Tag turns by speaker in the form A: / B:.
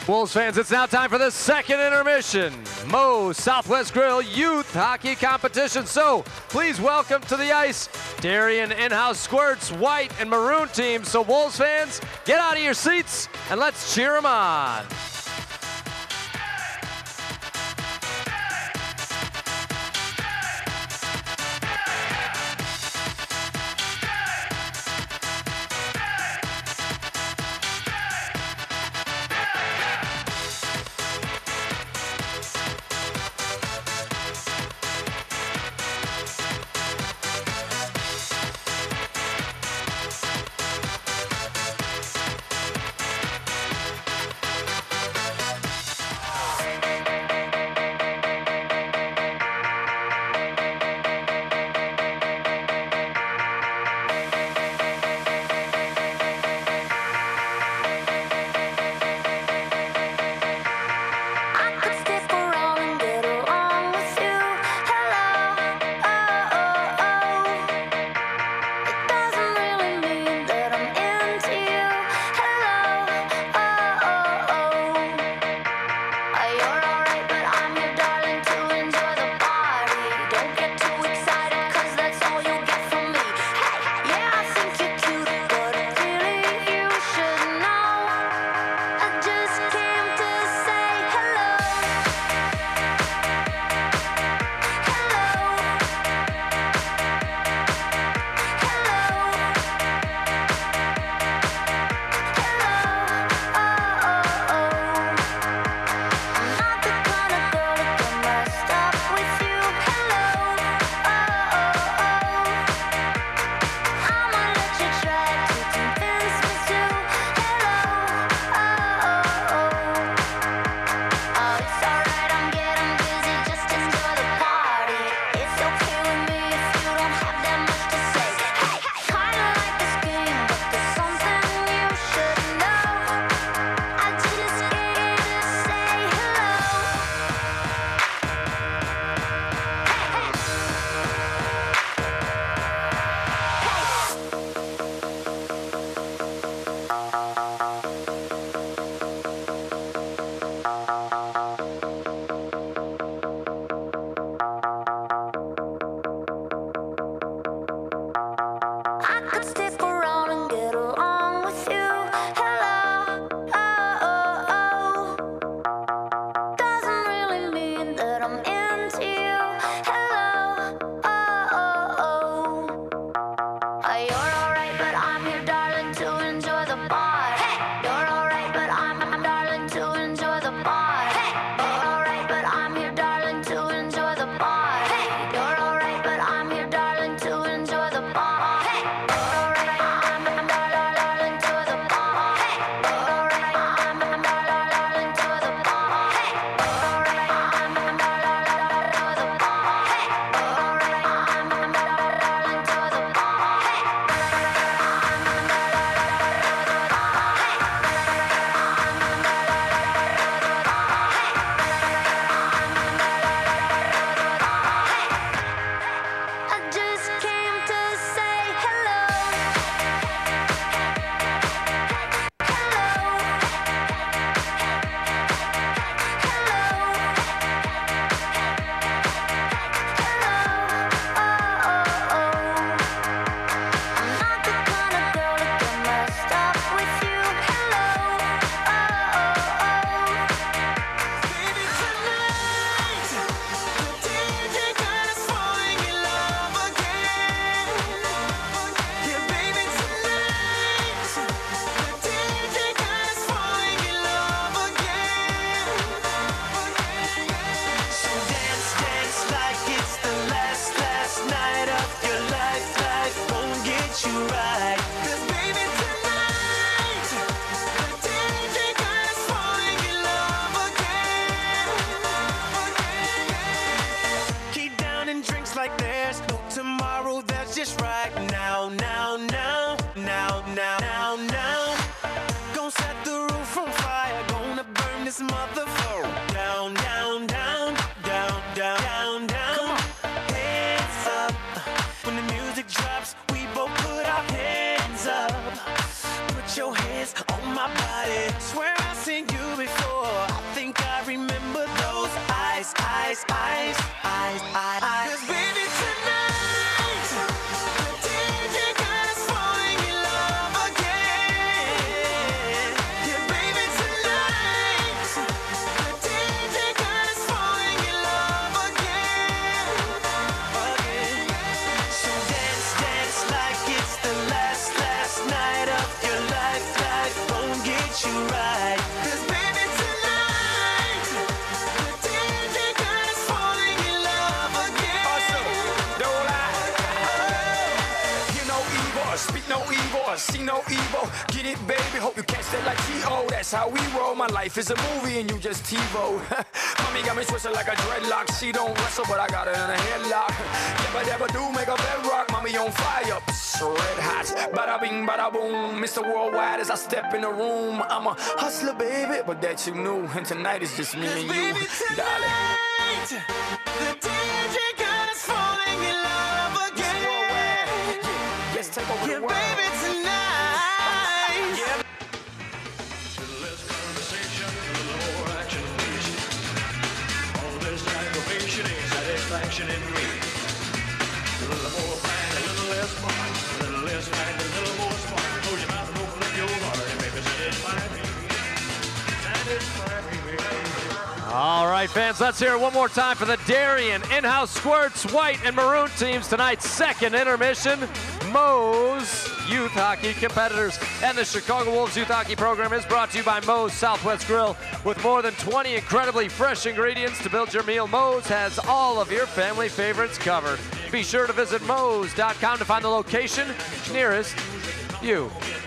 A: Wolves fans, it's now time for the second intermission. Moe's Southwest Grill Youth Hockey Competition. So please welcome to the ice Darien in-house Squirts white and maroon teams. So Wolves fans, get out of your seats and let's cheer them on.
B: Your hands on my body, swear I seen you before. I think I remember those eyes, eyes, eyes, eyes, eyes, eyes. 'Cause baby, tonight, the DJ got us falling in love again. Yeah, baby, tonight, the DJ got us falling in love again. So dance, dance like it's the last night of your life. Life won't get you right. 'Cause baby, tonight, the DJ got us falling in love again.
C: Awesome. Don't lie. Hear no evil, speak no evil, see no evil. Get it, baby. Hope you catch that like T.O. That's how we roll. My life is a movie and you just TiVo. Mommy got me twisted like a dreadlock. She don't wrestle, but I got her in a headlock. Never do make a bedrock. Mommy on fire, red hot. Bada bing, bada boom. Mr. Worldwide as I step in the room. I'm a hustler, baby, but that you knew. And tonight is just me and you,
B: Baby,
C: darling.
B: tonight, the DJ got us falling in love again.
C: Let's take over
B: Yeah,
C: the world.
B: baby, tonight.
C: Yeah.
D: Little less conversation, a little more action, please. All this aggravation ain't satisfaction in me. A little more pride, a little less fun. A little less pride, a little more spark. Close your mouth and open up your heart and baby, satisfy me. Satisfy me, baby.
A: All right, fans, let's hear it one more time for the Darien in-house Squirts white and maroon teams tonight's second intermission. Moe's youth hockey competitors. And the Chicago Wolves youth hockey program is brought to you by Moe's Southwest Grill. With more than 20 incredibly fresh ingredients to build your meal, Moe's has all of your family favorites covered. Be sure to visit Moe's.com to find the location nearest you.